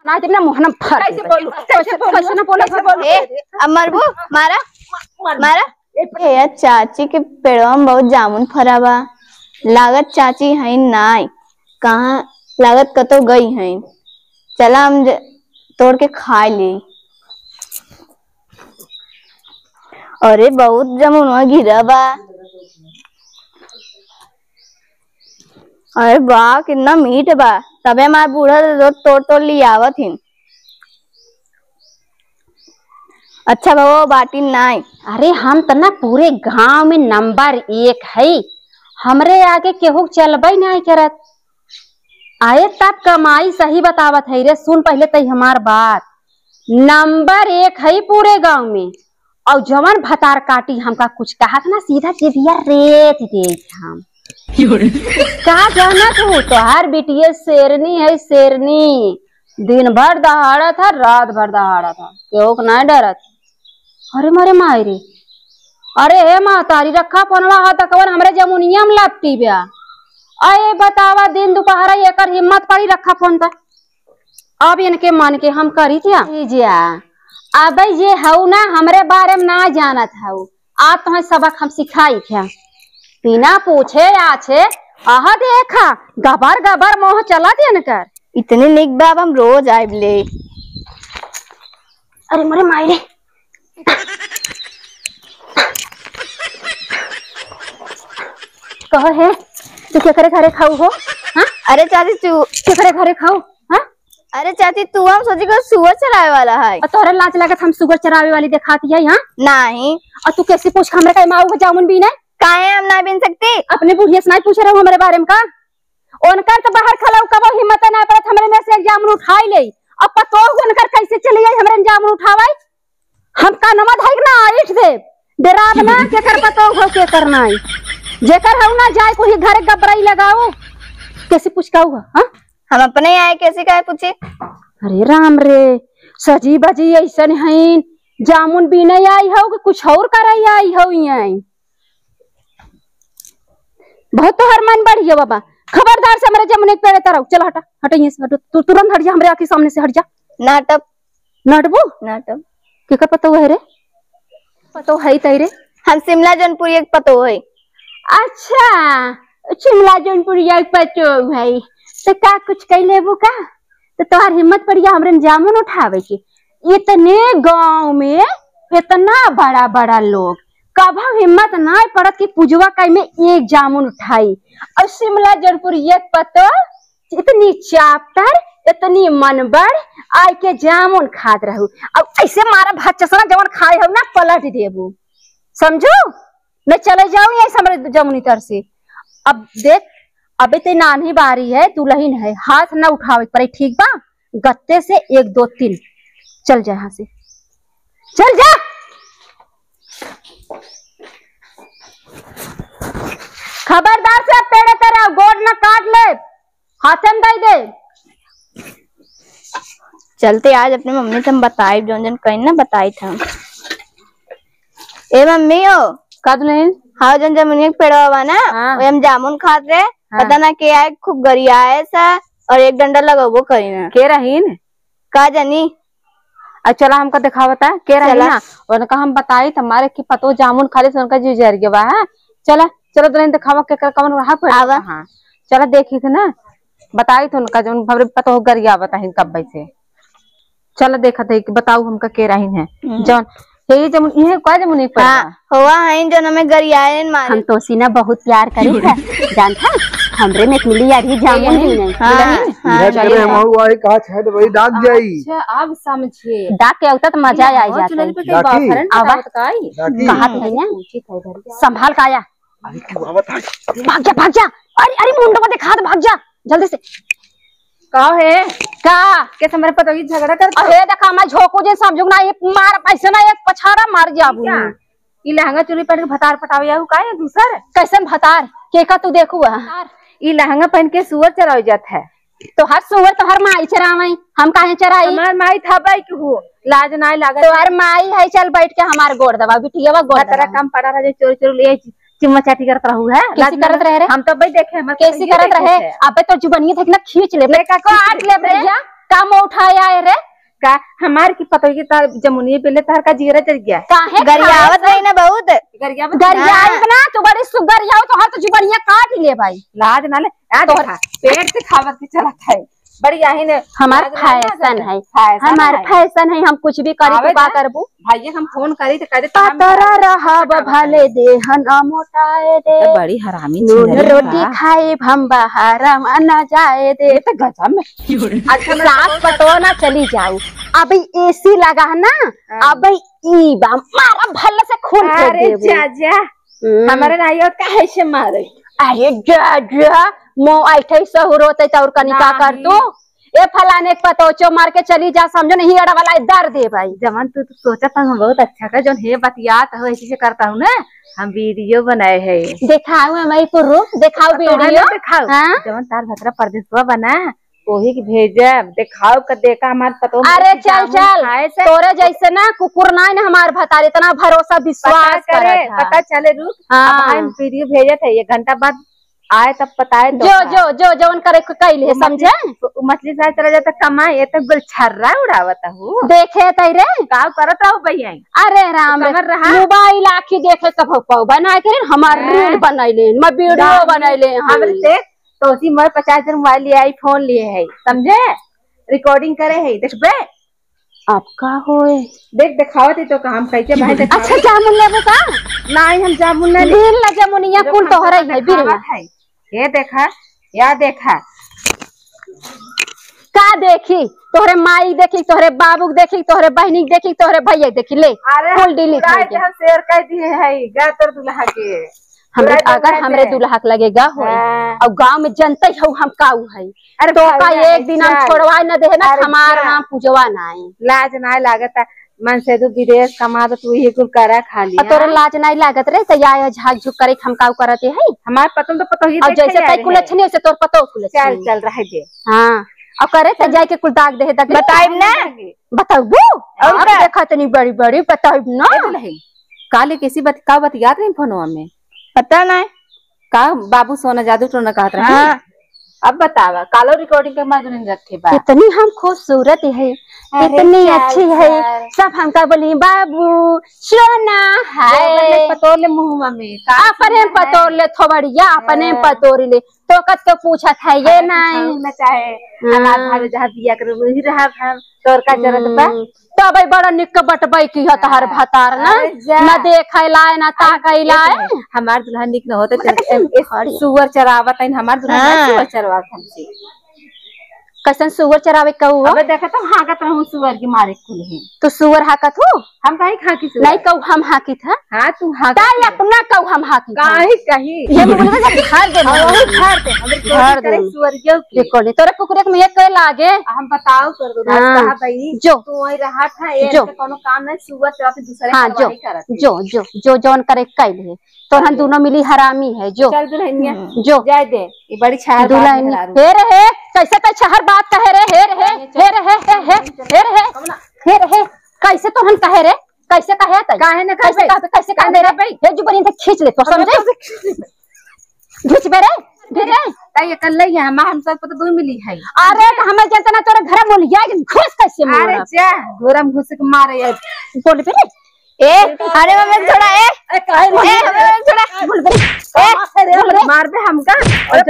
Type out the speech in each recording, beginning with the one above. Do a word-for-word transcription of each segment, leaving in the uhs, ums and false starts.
ना तेरा मोहना फर कैसे बोलूं कैसे बोलूं कैसे ना बोले कैसे बोलूं ए अमरबू मारा मारा ए चाची के पेड़वा में बहुत जामुन फरा बा। लागत चाची है नाई कहाँ लागत कतो गई है। चला हम तोड़ के खा ली। अरे बहुत जामुन गिरा बा। अरे वाह कितना मीठ बा। तबे हमारे बूढ़ा रोज तोड़ तोड़ ली आवत ही। अच्छा बाबा बाटी नाई। अरे हम तो ना पूरे गांव में नंबर एक है। हमरे आगे केहू चलबे नहीं करत। आए तब कमाई सही बतावत है रे। सुन पहले तई हमार बात। नंबर एक है पूरे गांव में। और जवन भतार काटी हमका कुछ कहा था ना सीधा चिड़िया रेत दे हम का जाना तू तो हर बिटिया शेरनी है शेरनी। दिन भर दहाड़ा था रात भर दहाड़ा था केहू को नहीं डरत। अरे मारे मायरे अरे हे माँ तारी रखा पनवा हा तकवन हमरे जमुनिया में लपटी ब्या। अरे बतावा दिन दोपहर एकर हिम्मत पड़ी रखा फोन तक। अब इनके मन के हम करी जा अब ये हऊ ना हमरे बारे में ना जानत हऊ। आज तुम्हें सबक हम सिखाई थे बिना पूछे आछे आह देखा गबर गबर मोह चला देन कर। इतने निक बाब हम रोज आइब ले। अरे मरे मायरे कहो है तू क्या करे घरे खाऊ हो। हाँ अरे चाची तू क्या करे घरे खाऊ। हाँ अरे चाची तू हम सोची को सुअर चरावे वाला है। और तोरे लाज लागत हम सुगर चरावे वाली दिखाती है। हाँ नहीं और तू कैसे पूछ हमरे का माऊ जामुन भी नहीं काहे हम ना बिन सकते। अपने बुढ़िया से नहीं पूछ रहे हो हमारे बारे में का। उनकर तो बाहर खलाऊ कब हिम्मत ना पड़त हमरे में से एक जामुन उठाई ले। अब पतो उनकर कैसे चली आई हमरे जामुन उठावे। हम का नमा धाई ना इठ दे डराव ना के कर पतो हो के करना है जेकर हऊ ना जाए कोई घरे गबराई लगाओ कैसे पूछकाऊ। हां हम अपने आए कैसे काहे पूछे। अरे राम रे सजी बजी ऐसन है जामुन भी नहीं आई हो कि कुछ और कराई आई हो। यहीं बहुत तो हर मन बढ़िया बाबा। खबरदार से हमारे जमुने पेड़ तरह चल हटा हट यहीं से हट तू तुरंत हट जा हमरे आंखी सामने से हट जा। नाटक नटबू नाटक के कर पतो है रे पतो है तैरे हम शिमला जौनपुर एक पतो है। अच्छा शिमला जौनपुर एक पतो है तो का कुछ कह लेबू का तो तोहार हिम्मत पड़िया हमरे जामुन उठावे के। इतने गांव में इतना बड़ा बड़ा लोग कब हिम्मत ना पड़त कि पूजवा कई में एक जामुन उठाई। और शिमला जौनपुर एक पतो इतनी चाप्टर इतनी मनबड़ आय के जामुन खात रहू। अब ऐसे मारा भात चसना जवन खाए हो ना पलट देबू समझो मैं चले जाऊं यही समझ जमुनी तर से। अब देख अबे ते नानी बारी है दुल्हन है हाथ ना उठावे पड़े ठीक बा। गत्ते से एक दो तीन चल जा यहाँ से चल जा। खबरदार से पेड़ तेरा गोड़ ना काट ले हाथ में दे दे। चलते आज अपनी मम्मी से हम बताई जोन जोन कहीं ना बताई था। ए मम्मी हो का दुल्हन हाँ जन जमुनिया पेड़वा बा ना हाँ। हम जामुन खात रहे। हाँ। पता ना के आए खूब गरिया है सा और एक डंडा लगो करी ना के रहीन का जानी। अच्छा चला हमका दिखावता के रही ना उनका हम बताई तुम्हारे की पतो जामुन खाली से उनका जी जर गया है। चला चलो दुल्हन दिखावा के कवन रहा पर आवा। हाँ चला देखी थे ना बताई थे उनका जो भवरे पतो गरिया बताही कब से। चला देखा थे कि बताऊ हमका के रहीन है जौन ये जमुन ये का जमुन एक पर हुआ है जो हमें गरियान मारे। हम तो सीना बहुत प्यार करी है जानता हमरे में मिली यार ही जामुन भी नहीं। हां चले हम हुआ है का छेद भाई डाक जाई। अच्छा अब समझिए डाक के आवता तो मजा आ जाता है। आवाज काई कहां है ना संभाल का आया भाग जा भाग जा। अरे अरे मुंडो को दिखा दे भाग जा जल्दी से। का है का कैसे मेरे पता ही झगड़ा कर। अरे देखा मैं झोको जे समझू ना एक मार पैसे ना एक पछाड़ा मार जाबू। ई लहंगा चुरी पहन के भतार पटावे आऊ का है दूसर कैसन भतार के का तू देखू ई लहंगा पहन के सुअर चरावे जात है। तो हर सुअर तो हर माई चरावई हम काहे चराई। हमार माई था बाई के हो लाज ना लागत। तो हर माई है चल बैठ के हमार गोड़ दबा बिटिया गोड़ तेरा काम पड़ा रहा जो चोरी चोरी ले चिम्मा चाटी करत रहू है कैसी करत रहे रे हम तो भाई देखे हम कैसी करत रहे अबे तो जुबानिया देख ना खींच ले का काट ले भैया काम उठाए आए रे का हमार की पतो की तार जमुनिये पहले तार का जीरा चल गया काहे गरियावत नहीं ना बहुत। गरिया गरियाई बना तो बड़ी सुगरियाओ तो हर तो जुबड़िया काट ले भाई। लाज ना ले आ देखा पेट से खावत की चलत है बड़ी आही ने हमार फैशन है हमार फैशन है हम कुछ भी करी तो का करबू भाई हम फोन करी तो करे पातरा रहब भले देहन मोटाए दे बड़ी हरामी नून रोटी खाए हम बाहर न जाए दे तो गजब में सास पटो ना चली जाऊ अब एसी लगा ना अब ई बा मारा भले से खून फेंक अरे देबू जा जा हमारे नाइयो काहे से मारे अरे जा जा मो ऐठे सहूर होते तो और कनिका कर तू ए फलाने के पतोचो मार के चली जा समझो नहीं अड़ा वाला दर दे भाई। जवन तू तो सोचा था हम बहुत अच्छा का जो हे बतियात हो ऐसे से करता हूँ ना हम वीडियो बनाए है दिखाऊ मैं को रूप दिखाऊ वीडियो दिखाओ जवन तार भतरा परदेसवा बना वही के भेजब दिखाओ का देखा हमार पतो। अरे चल चल तोरे जैसे ना कुकुर ना ना हमार भतार इतना भरोसा विश्वास करे पता चले रुक हम वीडियो भेजे थे एक घंटा बाद आए तब बताए जो जो जो जवन करे कैले है समझे मछली साथ चला जाता कमाए ये तो गुलछर्रा उड़ावता हूँ देखे तैरे का करत रहू भैया। अरे राम मोबाइल आखी देखे सब पाऊ बना के हमार रील बनैले मैं वीडियो बनैले हमरे से तो उसी मैं पचास हजार मोबाइल लिए आई फोन लिए है समझे रिकॉर्डिंग करे है देखबे अब का होए देख दिखावत है तो काम कैसे भाई देखा। अच्छा जामुन लेबो का नहीं हम जामुन नहीं लील ला जामुनिया कुल तोहरे है बिरला है ये देखा या देखा का देखी तोहरे माई देखी तोहरे बाबू देखी तोहरे बहनी देखी तोहरे भैया देखी ले फुल डिलीट हो गया हम शेयर कर दिए है गा तोर दुल्हा के हमरे अगर हमरे दुल्हा के लगेगा हो और गांव में जनता हो हम काऊ है अरे तो का एक दिन हम छोड़वा न दे ना हमार नाम पूजवा ना है लाज ना लागत मन से तू विदेश कमा तो तू ही कुल करा खा लिया तोरे लाज नहीं लागत रे तो या झाक झुक करे हम काऊ करते है हमार पतन तो पतो ही और जैसे कई कुल छने वैसे तोर पतो कुल चल चल रह दे हां और करे त जाके कुल दाग दे तक बताइब ना बताबू और देखा तनी बड़ी बड़ी बताइब ना काले कैसी बात का बात याद नहीं फोनवा में पता नहीं का बाबू सोना जादू टोना कहत रहे हाँ। अब बतावा कालो रिकॉर्डिंग के मार नहीं रखे बा कितनी हम खूबसूरत है कितनी अच्छी है सब हमका बोली बाबू सोना है पतोले मुंह में अपने पतोले थोबड़िया अपने पतोले तो कत के पूछत है ये नहीं ना चाहे अनाथ भावे जहां बिया कर वही रहा हम तोर का जरूरत बा तब बड़ा निक बटबै की ह तहर भतार ना न देखै लाए ना ताकै लाए हमार दुल्हा निक न होते सुअर चरावत है हमार दुल्हा सुअर चरावत हमसे कैसन सुअर चरावे कहू अब देखा तो हाकत रहूं सुअर के मारे कुल है तो सुअर हाकत हो हम काहे खाकी सुअर नहीं कहू हम हाकी था हां तू हाक ताई अपना कहू हम हाकी काहे कहीं ये बोलबे से घर दे घर दे हम घर दे सुअर के रिकॉर्डिंग तोरे कुकुरे के में एक लागे हम बताओ कर दो कहा भाई जो तू वही रहा था ये कोनो काम नहीं सुअर चराते दूसरे हां जो जो जो जो जौन करे कैल है तो हम दोनों मिली हरामी है जो चल दुल्हनिया जो जाय दे ये बड़ी छहर दुल्हन हे रे हे कैसे कैसे छहर बात कहे रे हे रे हे रे हे हे हे रे हे रे हे कैसे तो हम कहे रे कैसे कहे त काहे न कैसे कहे कैसे कहे रे हे जुबरी से खींच ले तो समझे खींच बे रे दे रे त ये कल ले हम हम सब तो दो मिली है अरे हमें जनता ना तोरे घर बोलिया घुस कैसे मार अरे जा गोरम घुस के मारे यार बोल बे ए अरे मम्मी थोड़ा ए ए काहे ए हमें थोड़ा बोल बे ए मार बे हमका और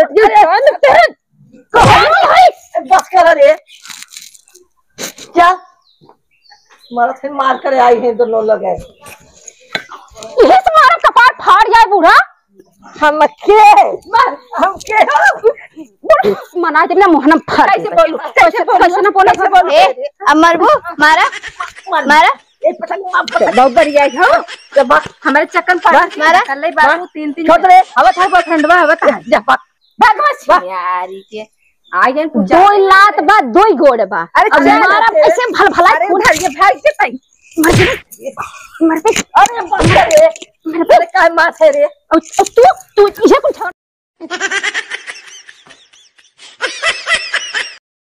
बस कर रे क्या मारा थे मार कर आई हैं दोनों लोग है ये तुम्हारा कपाट फाड़ जाए बूढ़ा हम के मार हम के मना दे ना मोहनम फाड़ कैसे बोलूं कैसे कैसे ना बोले कैसे बोलूं ए अमर बू मारा मारा एक पटक मार बहुत बढ़िया है हो जब हमारे चक्कर पड़ा मारा कल ही बाबू तीन तीन छोड़ रे हवा था बखंडवा हवा था जा भागवा यारी के आई जन पूछा दो लात बा दो गोड़ बा अरे मारा ऐसे भल भला खून हर ये भाग के तई मर पे अरे बस कर रे मेरे पे काय माथे रे तू तू ये कुछ